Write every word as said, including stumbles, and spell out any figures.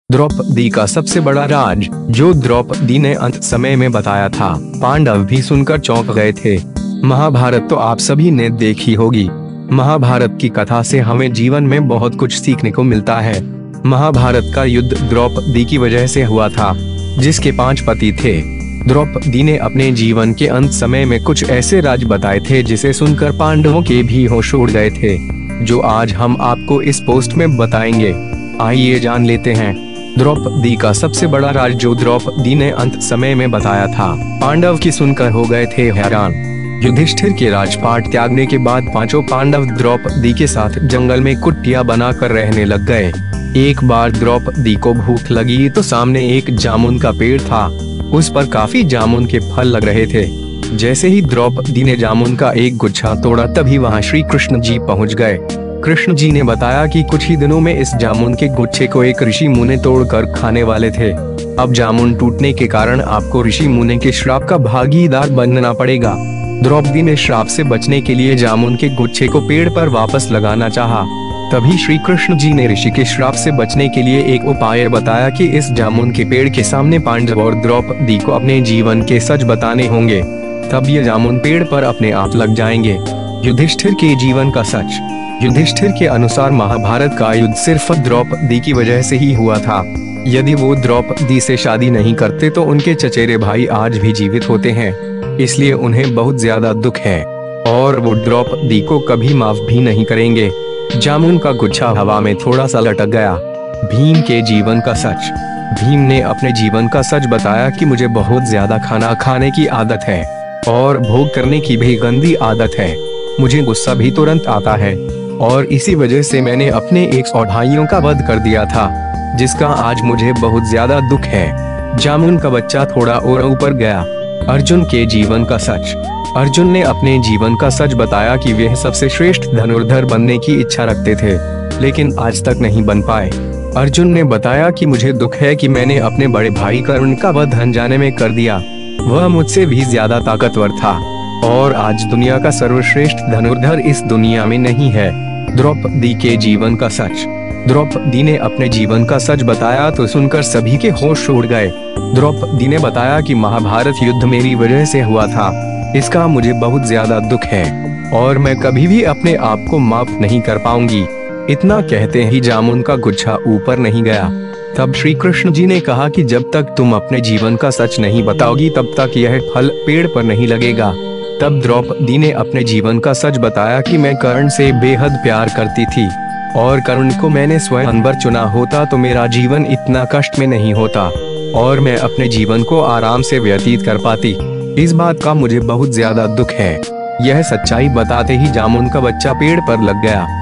द्रौपदी का सबसे बड़ा राज, जो द्रौपदी ने अंत समय में बताया था, पांडव भी सुनकर चौंक गए थे। महाभारत तो आप सभी ने देखी होगी। महाभारत की कथा से हमें जीवन में बहुत कुछ सीखने को मिलता है। महाभारत का युद्ध द्रौपदी की वजह से हुआ था, जिसके पांच पति थे। द्रौपदी ने अपने जीवन के अंत समय में कुछ ऐसे राज बताए थे जिसे सुनकर पांडवों के भी होश उड़ गए थे, जो आज हम आपको इस पोस्ट में बताएंगे। आइए जान लेते हैं द्रौपदी का सबसे बड़ा राज, जो द्रौपदी ने अंत समय में बताया था। पांडव की सुनकर हो गए थे हैरान। युधिष्ठिर के राजपाट त्यागने के बाद पांचों पांडव द्रौपदी के साथ जंगल में कुटिया बनाकर रहने लग गए। एक बार द्रौपदी को भूख लगी तो सामने एक जामुन का पेड़ था। उस पर काफी जामुन के फल लग रहे थे। जैसे ही द्रौपदी ने जामुन का एक गुच्छा तोड़ा, तभी वहां श्री कृष्ण जी पहुंच गए। कृष्ण जी ने बताया कि कुछ ही दिनों में इस जामुन के गुच्छे को एक ऋषि मुनि तोड़कर खाने वाले थे। अब जामुन टूटने के कारण आपको ऋषि मुनि के श्राप का भागीदार बनना पड़ेगा। द्रौपदी ने श्राप से बचने के लिए जामुन के गुच्छे को पेड़ पर वापस लगाना चाहा। तभी श्री कृष्ण जी ने ऋषि के श्राप से बचने के लिए एक उपाय बताया कि इस जामुन के पेड़ के सामने पांडव और द्रौपदी को अपने जीवन के सच बताने होंगे। तब ये जामुन पेड़ पर अपने आप लग जाएंगे। युधिष्ठिर के जीवन का सच। युधिष्ठिर के अनुसार महाभारत का युद्ध सिर्फ द्रौपदी की वजह से ही हुआ था। यदि वो द्रौपदी से शादी नहीं करते तो उनके चचेरे भाई आज भी जीवित होते हैं। इसलिए उन्हें बहुत ज्यादा दुख है और वो द्रौपदी को कभी माफ भी नहीं करेंगे। जामुन का गुच्छा हवा में थोड़ा सा लटक गया। भीम के जीवन का सच। भीम ने अपने जीवन का सच बताया कि मुझे बहुत ज्यादा खाना खाने की आदत है और भोग करने की भी गंदी आदत है। मुझे गुस्सा भी तुरंत आता है और इसी वजह से मैंने अपने एक सौ भाइयों का वध कर दिया था, जिसका आज मुझे बहुत ज्यादा दुख है। जामुन का बच्चा थोड़ा और ऊपर गया। अर्जुन के जीवन का सच। अर्जुन ने अपने जीवन का सच बताया कि वे सबसे श्रेष्ठ धनुर्धर बनने की इच्छा रखते थे, लेकिन आज तक नहीं बन पाए। अर्जुन ने बताया कि मुझे दुख है कि मैंने अपने बड़े भाई कर्ण का वध अनजाने में कर दिया। वह मुझसे भी ज्यादा ताकतवर था और आज दुनिया का सर्वश्रेष्ठ धनुर्धर इस दुनिया में नहीं है। द्रौपदी के जीवन का सच। द्रौपदी ने अपने जीवन का सच बताया तो सुनकर सभी के होश उड़ गए। द्रौपदी ने बताया कि महाभारत युद्ध मेरी वजह से हुआ था। इसका मुझे बहुत ज्यादा दुख है और मैं कभी भी अपने आप को माफ नहीं कर पाऊंगी। इतना कहते ही जामुन का गुच्छा ऊपर नहीं गया। तब श्री कृष्ण जी ने कहा कि जब तक तुम अपने जीवन का सच नहीं बताओगी, तब तक यह फल पेड़ पर नहीं लगेगा। तब द्रौपदी ने अपने जीवन का सच बताया कि मैं कर्ण से बेहद प्यार करती थी और कर्ण को मैंने स्वयंवर चुना होता तो मेरा जीवन इतना कष्ट में नहीं होता और मैं अपने जीवन को आराम से व्यतीत कर पाती। इस बात का मुझे बहुत ज्यादा दुख है। यह सच्चाई बताते ही जामुन का बच्चा पेड़ पर लग गया।